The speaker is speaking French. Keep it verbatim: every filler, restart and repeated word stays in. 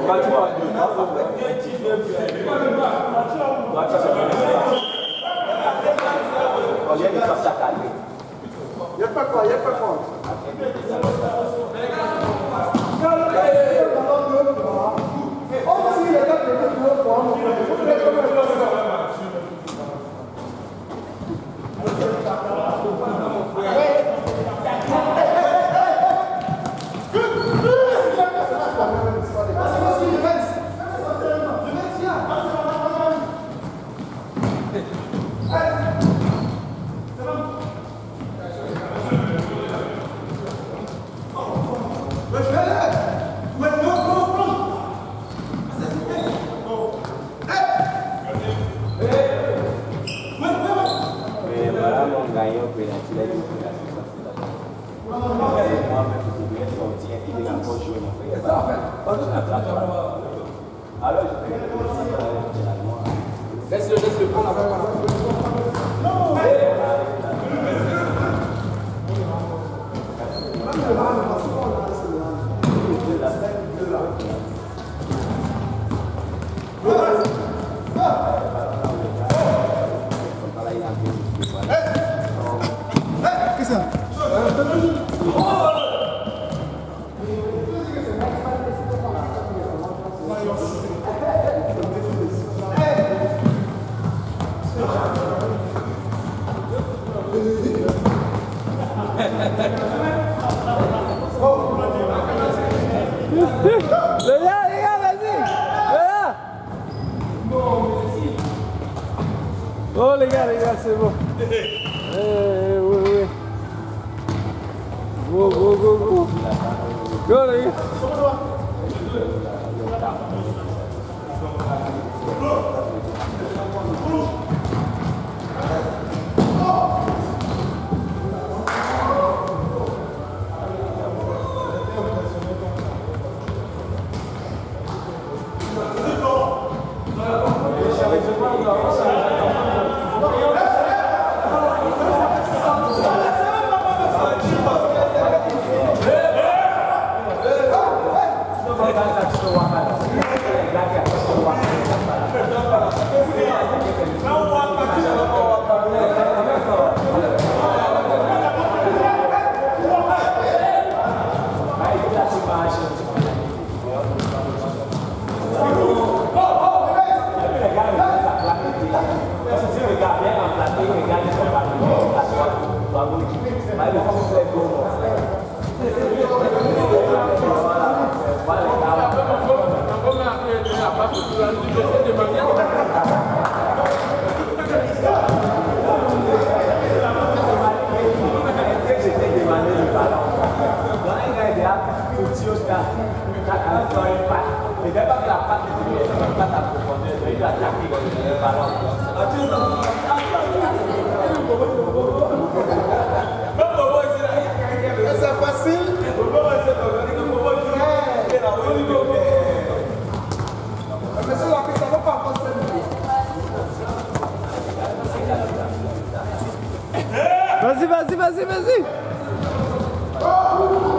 Il n'y a pas quoi, il n'y a pas quoi. Laisse-le, laisse-le prendre la balle. Qu'est-ce que c'est? Les gars, les gars, vas-y! Les gars! Oh les gars, les gars, c'est bon. Eh, oui, oui. Go, go, go, go. Go les gars. C'est facile. Vas-y, vas-y, vas-y, vas-y.